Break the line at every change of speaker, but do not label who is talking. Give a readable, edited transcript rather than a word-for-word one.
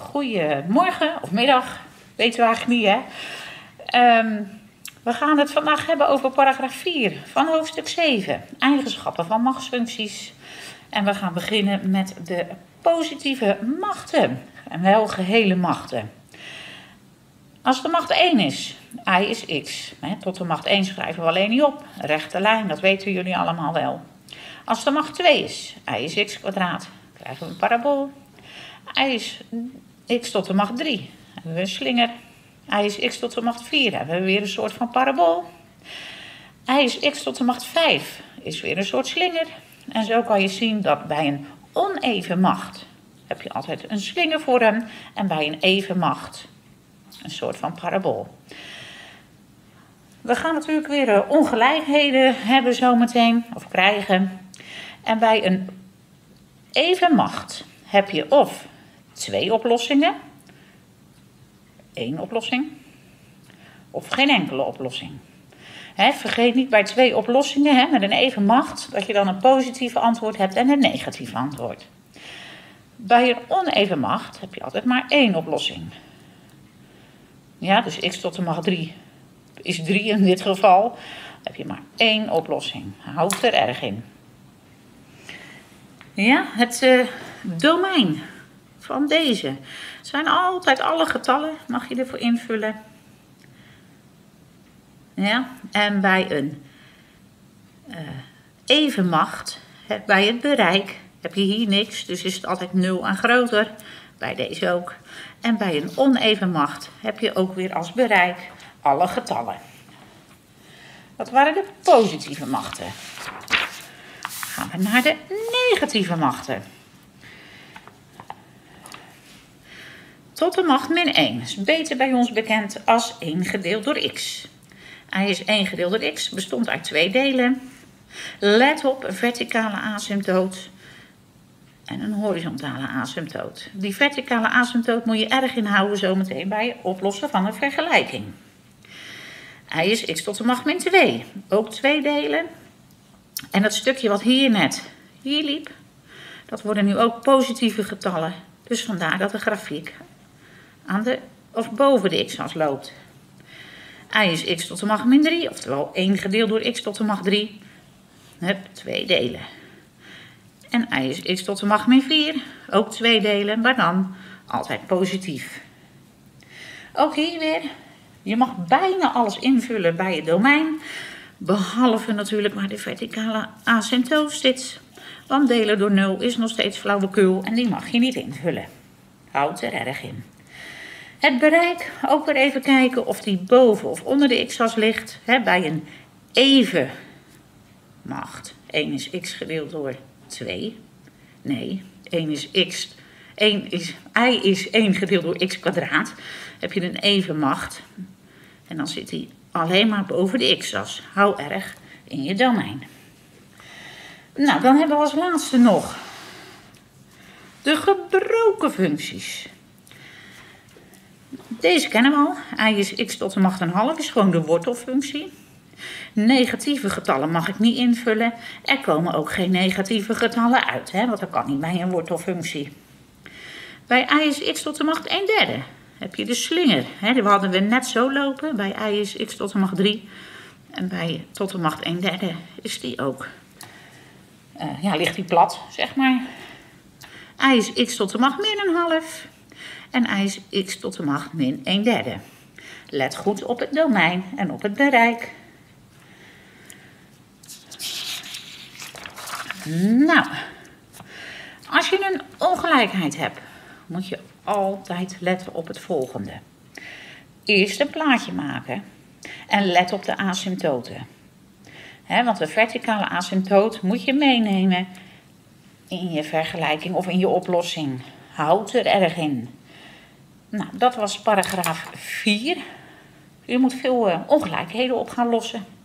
Goedemorgen of middag, weten we eigenlijk niet, hè. We gaan het vandaag hebben over paragraaf 4 van hoofdstuk 7. Eigenschappen van machtsfuncties. En we gaan beginnen met de positieve machten. En wel gehele machten. Als de macht 1 is, I is x. Tot de macht 1 schrijven we alleen niet op. Rechte lijn, dat weten jullie allemaal wel. Als de macht 2 is, I is x kwadraat. Krijgen we een parabool. I is x tot de macht 3. Hebben we een slinger. I is x tot de macht 4. Hebben we weer een soort van parabool. I is x tot de macht 5. Is weer een soort slinger. En zo kan je zien dat bij een oneven macht heb je altijd een slingervorm. En bij een even macht een soort van parabool. We gaan natuurlijk weer ongelijkheden hebben zometeen. Of krijgen. En bij een even macht heb je of 2 oplossingen. 1 oplossing. Of geen enkele oplossing. Vergeet niet bij 2 oplossingen met een even macht dat je dan een positief antwoord hebt en een negatief antwoord. Bij een oneven macht heb je altijd maar 1 oplossing. Ja, dus x tot de macht 3 is 3 in dit geval. Dan heb je maar 1 oplossing. Houd er erg in. Ja, het domein van deze zijn altijd alle getallen, mag je ervoor invullen. Ja, en bij een evenmacht, bij het bereik, heb je hier niks, dus is het altijd 0 en groter. Bij deze ook. En bij een oneven macht heb je ook weer als bereik alle getallen. Dat waren de positieve machten. Gaan we naar de negatieve machten. Tot de macht min 1 is beter bij ons bekend als 1 gedeeld door x. Hij is 1 gedeeld door x, bestond uit 2 delen. Let op, een verticale asymptoot en een horizontale asymptoot. Die verticale asymptoot moet je erg inhouden zometeen bij het oplossen van een vergelijking. Hij is x tot de macht min 2, ook 2 delen. En dat stukje wat hier liep, dat worden nu ook positieve getallen. Dus vandaar dat de grafiek boven de x-as loopt. I is x tot de macht min 3, oftewel 1 gedeeld door x tot de macht 3. Hup, 2 delen. En I is x tot de macht min 4, ook 2 delen, maar dan altijd positief. Ook hier weer, je mag bijna alles invullen bij het domein. Behalve natuurlijk waar de verticale asymptoot zit. Want delen door 0 is nog steeds flauwekul en die mag je niet invullen. Houd er erg in. Het bereik, ook weer even kijken of die boven of onder de x-as ligt. Bij een even macht. 1 is x gedeeld door 2. Nee, 1 is x. I is 1 gedeeld door x kwadraat. Heb je een even macht. En dan zit die alleen maar boven de x-as. Hou erg in je domein. Nou, dan hebben we als laatste nog de gebroken functies. Deze kennen we al. I is x tot de macht een half is gewoon de wortelfunctie. Negatieve getallen mag ik niet invullen. Er komen ook geen negatieve getallen uit, want dat kan niet bij een wortelfunctie. Bij I is x tot de macht 1/3 heb je de slinger. Die hadden we net zo lopen. Bij I is x tot de macht 3. En bij tot de macht 1/3 is die ook. Ligt die plat, zeg maar. I is x tot de macht min een half. En I is x tot de macht min 1/3. Let goed op het domein en op het bereik. Nou, als je een ongelijkheid hebt, moet je altijd letten op het volgende. Eerst een plaatje maken en let op de asymptoten. Want de verticale asymptoot moet je meenemen in je vergelijking of in je oplossing. Houd er erg in. Nou, dat was paragraaf 4. U moet veel ongelijkheden op gaan lossen.